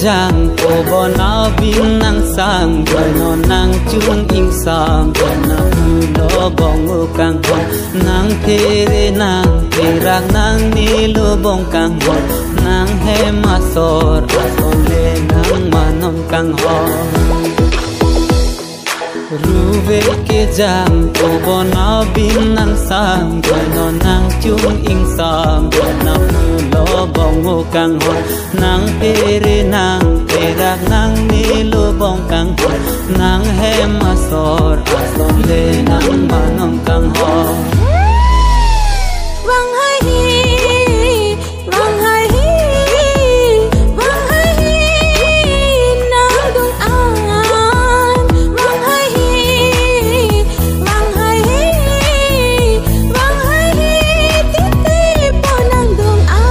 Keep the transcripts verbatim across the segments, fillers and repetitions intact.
jang po bona bin nang sang no nang chung ing sang na lo bong kang ho nang tere nang terak nang ni lo bong kang ho nang he masor ason le nang manom kang ho ruve ke jang po bona bin nang sang no nang chung ing sang na lo bong kang ho nang tere nang terak nang ni lo bong kang ho nang he masor ason le nang manom kang ho vang hai hi vang hai hi vang hai hi nang dung an vang hai hi vang hai hi vang hai hi ti ti po nang dung an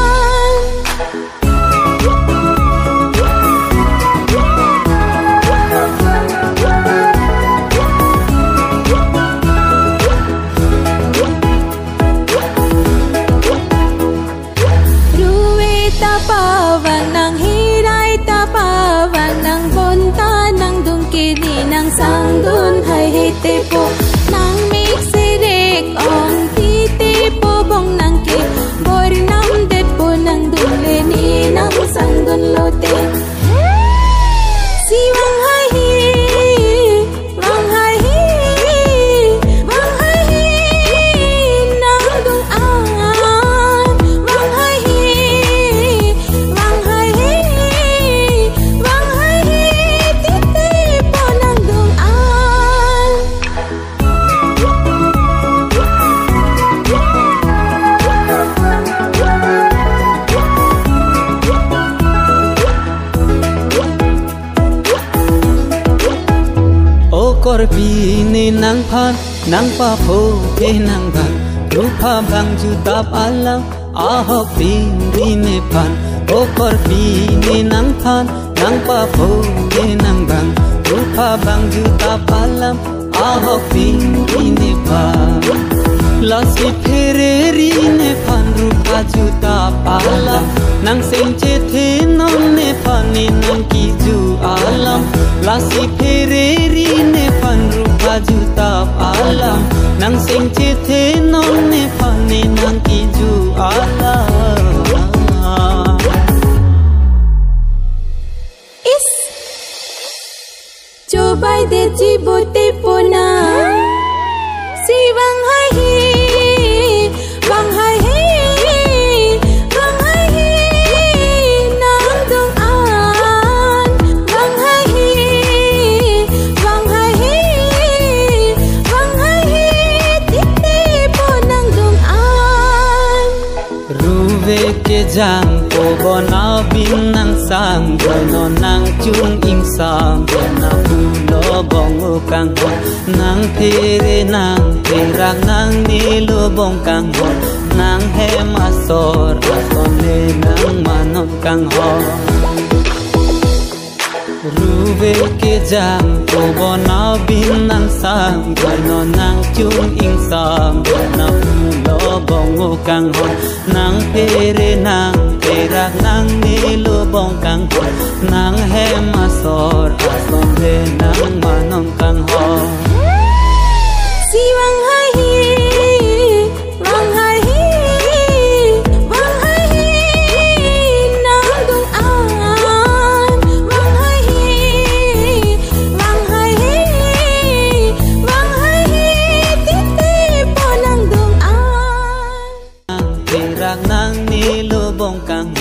pawan nang hiray ta pawan nang bonta nang dung kiri nang sangdun hai hete po nang miksirek ong titi po bong nang ki bor nam det po nang dung leni nang sangdun lote si wang hai hi wang hai hi wang hai hi nang dung an wang hai hi wang hai hi wang hai hi ti ti po nang dung an korpi ni nang phan nang pa pho ke nang bang rupa bang ju tap alam ahok tin di ne phan o korpi ni nang phan nang pa pho ke nang bang rupa bang ju tap alam ahok tin di ne phan lasi phere ri ne phan rupa ju tap alam nang sing che the non ne phan ni nang ki ju alam lasi phere ri ne phan rupa ju tap alam nang sing che the non ne phan ni nang ki ju alam is coba de jibote pona si wang hai hi wang hai hi wang hai hi nang dung an wang hai hi wang hai hi wang hai hi ti ti po nang dung an ruve ke jang po bona bin nang sang no nang chung ing sang na lo bong kang ho nang tere nang terak nang ni lo bong kang ho nang he masor ason le nang manom kang ho ruve ke jang po bona bin nang sang no nang chung ing sang na lo bong kang ho nang tere nang terak nang ni lo bong kang ho nang he masor ason le nang manom kang ho si wang hai hi wang hai hi wang hai hi nang dung an wang hai hi wang hai hi wang hai hi ti ti po nang dung an terak nang ni lo bong kang